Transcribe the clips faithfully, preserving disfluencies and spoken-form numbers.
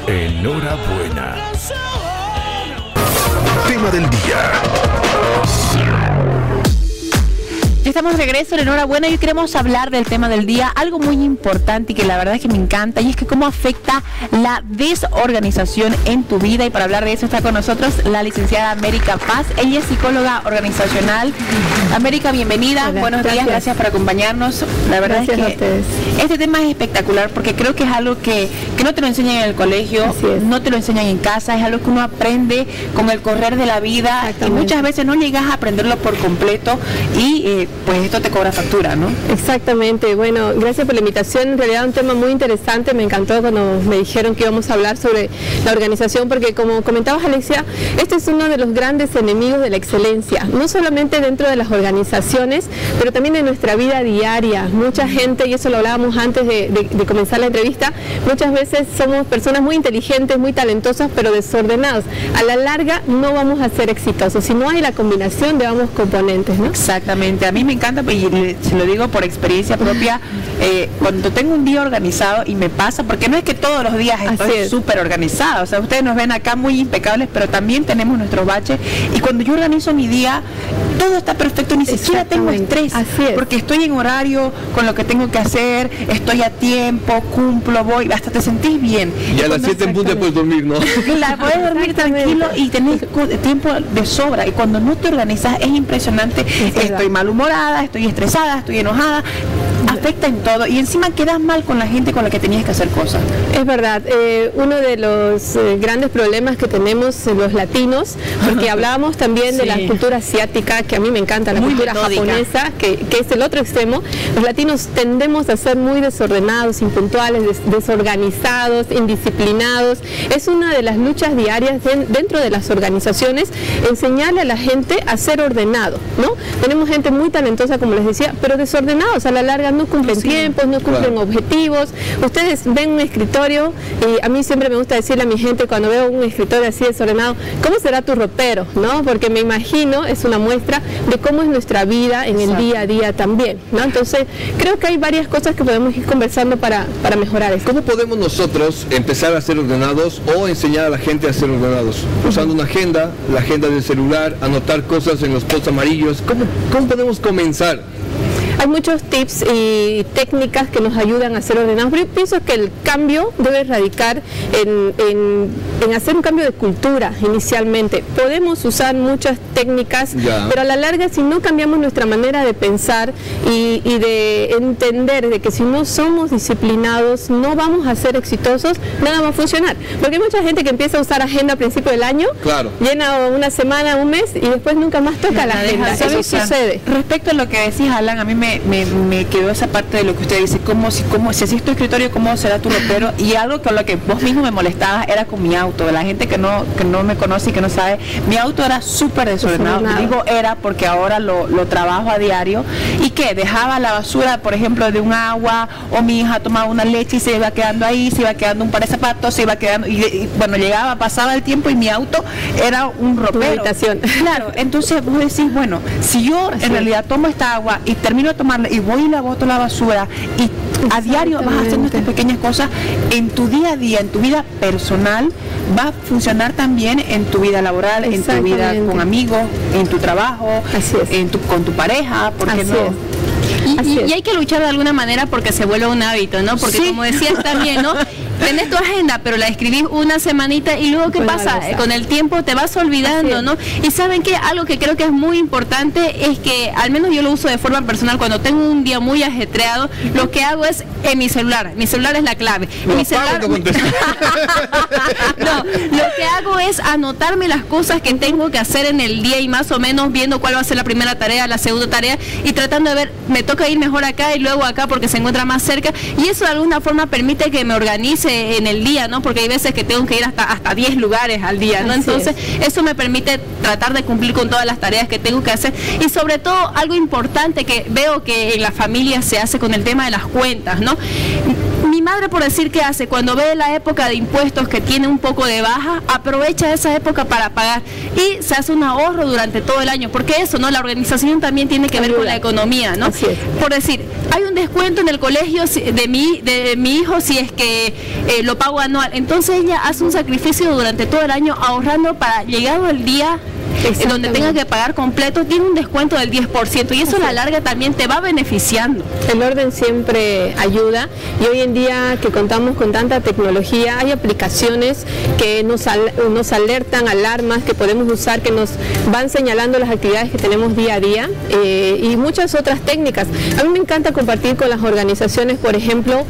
Enhorabuena. Tema del día. Estamos de regreso en Enhorabuena y hoy queremos hablar del tema del día, algo muy importante y que la verdad es que me encanta, y es que cómo afecta la desorganización en tu vida. Y para hablar de eso está con nosotros la licenciada América Paz. Ella es psicóloga organizacional. América, bienvenida. Hola, buenos gracias. días, gracias por acompañarnos. La verdad gracias es que a ustedes. Este tema es espectacular porque creo que es algo que, que no te lo enseñan en el colegio, no te lo enseñan en casa, es algo que uno aprende con el correr de la vida y muchas veces no llegas a aprenderlo por completo y eh, pues esto te cobra factura, ¿no? Exactamente. Bueno, gracias por la invitación. En realidad un tema muy interesante. Me encantó cuando me dijeron que íbamos a hablar sobre la organización, porque como comentabas, Alexia, este es uno de los grandes enemigos de la excelencia, no solamente dentro de las organizaciones, pero también en nuestra vida diaria. Mucha gente, y eso lo hablábamos antes de, de, de comenzar la entrevista, muchas veces somos personas muy inteligentes, muy talentosas, pero desordenadas. A la larga no vamos a ser exitosos si no hay la combinación de ambos componentes, ¿no? Exactamente. A mí me encanta, y se lo digo por experiencia propia, eh, cuando tengo un día organizado, y me pasa, porque no es que todos los días estoy súper organizada, o sea, ustedes nos ven acá muy impecables, pero también tenemos nuestros baches, y cuando yo organizo mi día, todo está perfecto, ni siquiera tengo estrés, porque estoy en horario con lo que tengo que hacer, estoy a tiempo, cumplo, voy, hasta te sentís bien. Y a las siete en punto puedes dormir, ¿no? Claro, puedes dormir tranquilo y tenés tiempo de sobra, y cuando no te organizas es impresionante, es estoy malhumorada, estoy estresada, estoy enojada, afecta en todo, y encima quedas mal con la gente con la que tenías que hacer cosas. Es verdad, eh, uno de los eh, grandes problemas que tenemos eh, los latinos, porque hablábamos también sí. de la cultura asiática, que a mí me encanta, la muy cultura metódica. japonesa, que, que es el otro extremo. Los latinos tendemos a ser muy desordenados, impuntuales, des desorganizados, indisciplinados. Es una de las luchas diarias de, dentro de las organizaciones, enseñarle a la gente a ser ordenado, ¿no? Tenemos gente muy talentosa, como les decía, pero desordenados, a la larga no cumplen sí, tiempos, no cumplen claro. objetivos. Ustedes ven un escritorio, y a mí siempre me gusta decirle a mi gente cuando veo un escritorio así desordenado, ¿cómo será tu ropero? ¿No? Porque me imagino, es una muestra de cómo es nuestra vida en Exacto. el día a día también, ¿no? Entonces, creo que hay varias cosas que podemos ir conversando para, para mejorar eso. ¿Cómo podemos nosotros empezar a ser ordenados o enseñar a la gente a ser ordenados? Usando una agenda, la agenda del celular, anotar cosas en los posts amarillos. ¿Cómo, cómo podemos comenzar? Hay muchos tips y técnicas que nos ayudan a ser ordenados, pero yo pienso que el cambio debe radicar en, en, en hacer un cambio de cultura inicialmente. Podemos usar muchas técnicas, ya. pero a la larga, si no cambiamos nuestra manera de pensar y, y de entender de que si no somos disciplinados, no vamos a ser exitosos, nada va a funcionar. Porque hay mucha gente que empieza a usar agenda a principio del año, claro. llena una semana, un mes, y después nunca más toca la, la agenda. Eso sucede. Respecto a lo que decís, Alan, a mí me Me, me quedó esa parte de lo que usted dice, cómo, si, cómo, si así es tu escritorio, cómo será tu ropero, y algo con lo que vos mismo me molestabas era con mi auto. La gente que no, que no me conoce y que no sabe, mi auto era súper desordenado. Digo era porque ahora lo, lo trabajo a diario, y que dejaba la basura, por ejemplo, de un agua, o mi hija tomaba una leche y se iba quedando ahí, se iba quedando un par de zapatos, se iba quedando, y, y bueno, llegaba, pasaba el tiempo y mi auto era un ropero. Claro, entonces vos decís, bueno, si yo en realidad tomo esta agua y termino de tomarla y voy y la boto a la basura, y a diario vas haciendo estas pequeñas cosas en tu día a día, en tu vida personal, va a funcionar también en tu vida laboral, en tu vida con amigos, en tu trabajo, en tu, con tu pareja, ¿por qué no? Y, y, y hay que luchar de alguna manera porque se vuelve un hábito, ¿no? Porque sí. como decías también, ¿no? Tenés tu agenda, pero la escribís una semanita y luego ¿qué pasa? Con el tiempo te vas olvidando, ¿no? Y ¿saben qué? Algo que creo que es muy importante es que, al menos yo lo uso de forma personal, cuando tengo un día muy ajetreado, lo que hago es en mi celular. Mi celular es la clave. No, mi celular... no, lo que hago es anotarme las cosas que tengo que hacer en el día, y más o menos viendo cuál va a ser la primera tarea, la segunda tarea, y tratando de ver, me toca ir mejor acá y luego acá porque se encuentra más cerca, y eso de alguna forma permite que me organice en el día, ¿no? Porque hay veces que tengo que ir hasta hasta diez lugares al día, ¿no? Entonces eso me permite tratar de cumplir con todas las tareas que tengo que hacer, y sobre todo algo importante que veo que en la familia se hace con el tema de las cuentas, ¿no? Mi Mi madre, por decir que hace, cuando ve la época de impuestos que tiene un poco de baja, aprovecha esa época para pagar y se hace un ahorro durante todo el año, porque eso, ¿no? La organización también tiene que ver con la economía, ¿no? Así es. Por decir, hay un descuento en el colegio de mi, de mi hijo si es que eh, lo pago anual, entonces ella hace un sacrificio durante todo el año ahorrando para llegado el día en donde tenga que pagar completo, tiene un descuento del diez por ciento y eso a la larga también te va beneficiando. El orden siempre ayuda y hoy en día que contamos con tanta tecnología, hay aplicaciones que nos, al, nos alertan, alarmas que podemos usar, que nos van señalando las actividades que tenemos día a día eh, y muchas otras técnicas. A mí me encanta compartir con las organizaciones, por ejemplo,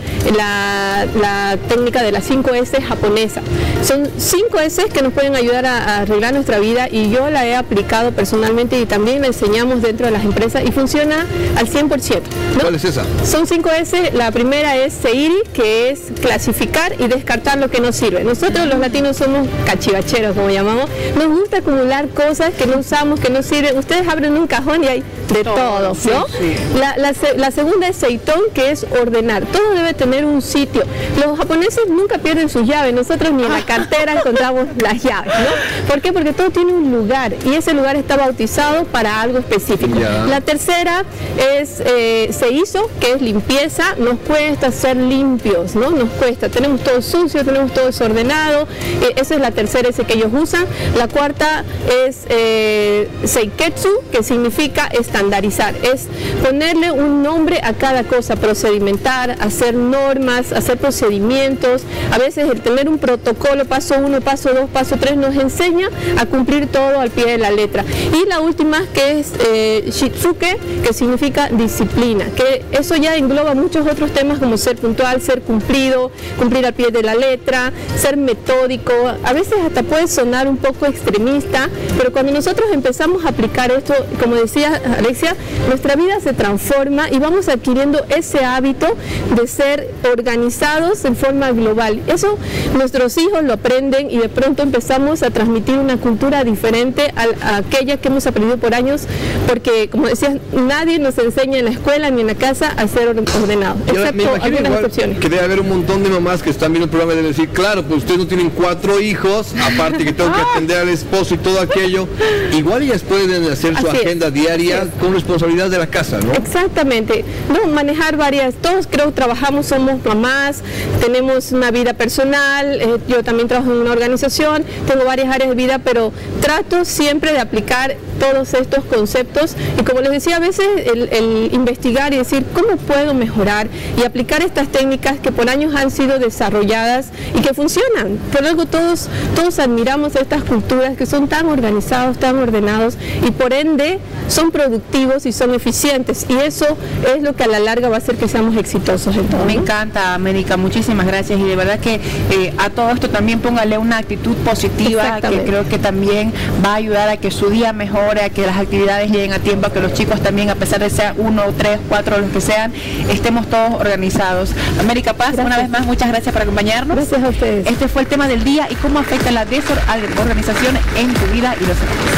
la, la técnica de las cinco ese japonesa. Son cinco ese que nos pueden ayudar a, a arreglar nuestra vida y yo la he aplicado personalmente y también la enseñamos dentro de las empresas y funciona al cien por ciento, ¿no? ¿Cuál es esa? Son cinco ese, la primera es SEIRI, que es clasificar y descartar lo que no sirve. Nosotros los latinos somos cachivacheros, como llamamos, nos gusta acumular cosas que no usamos, que no sirven. Ustedes abren un cajón y hay de todo, todo ¿no? Sí, sí. La, la, la segunda es Seitón, que es ordenar. Todo debe tener un sitio. Los japoneses nunca pierden sus llaves, nosotros ni en la cartera encontramos las llaves, ¿no? ¿Por qué? Porque todo tiene un lugar y ese lugar está bautizado para algo específico. Yeah. La tercera es eh, se hizo, que es limpieza. Nos cuesta ser limpios, ¿no? Nos cuesta, tenemos todo sucio, tenemos todo desordenado, eh, esa es la tercera ese que ellos usan. La cuarta es eh, seiketsu, que significa estandarizar, es ponerle un nombre a cada cosa, procedimentar, hacer normas, hacer procedimientos. A veces el tener un protocolo, paso uno, paso dos, paso tres, nos enseña a cumplir todo al pie de la letra. Y la última, que es eh, Shitsuke, que significa disciplina, que eso ya engloba muchos otros temas como ser puntual, ser cumplido, cumplir al pie de la letra, ser metódico. A veces hasta puede sonar un poco extremista, pero cuando nosotros empezamos a aplicar esto, como decía Alexia, nuestra vida se transforma y vamos adquiriendo ese hábito de ser organizados en forma global. Eso nuestros hijos lo aprenden y de pronto empezamos a transmitir una cultura diferente a, a aquella que hemos aprendido por años, porque como decías, nadie nos enseña en la escuela ni en la casa a ser ordenados, excepto algunas excepciones. Que debe haber un montón de mamás que están viendo el programa y deben decir, claro, pues ustedes no tienen cuatro hijos, aparte que tengo que atender al esposo y todo aquello, igual ellas pueden hacer su Así agenda es. diaria Así es. con responsabilidad de la casa, ¿no? Exactamente, no, manejar varias, todos creo trabajamos, somos mamás, tenemos una vida personal, eh, yo también trabajo en una organización, tengo varias áreas de vida, pero trato siempre de aplicar todos estos conceptos y como les decía, a veces el, el investigar y decir cómo puedo mejorar y aplicar estas técnicas que por años han sido desarrolladas y que funcionan. Por algo todos, todos admiramos a estas culturas que son tan organizados, tan ordenados y por ende son productivos y son eficientes y eso es lo que a la larga va a hacer que seamos exitosos en todo. Me ¿no? encanta, América, muchísimas gracias y de verdad que eh, a todo esto también póngale una actitud positiva que creo que también va a ayudar a que su día mejore, a que las actividades lleguen a tiempo, a que los chicos también, a pesar de ser uno, tres, cuatro, los que sean, estemos todos organizados. América Paz, gracias. Una vez más, muchas gracias por acompañarnos. Gracias a ustedes. Este fue el tema del día y cómo afecta la desorganización en tu vida y los demás.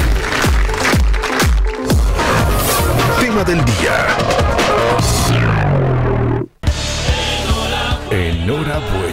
Tema del día. Enhorabuena.